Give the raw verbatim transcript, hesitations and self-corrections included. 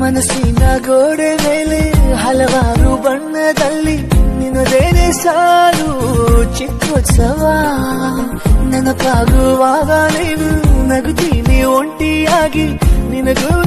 ಮನಸ್ಸಿನ ಗೋಡೆ ಮೇಲೆ ಹಲವಾರು ಬಣ್ಣದಲ್ಲಿ ನಿನ್ನದೇನೆ ಸಾಲು ಚಿತ್ರೋತ್ಸವ ನೆನಪಾಗುವಾಗ ನೀನು ನಗುತ್ತೀನಿ ಒಂಟಿಯಾಗಿ ನಿನಗೂ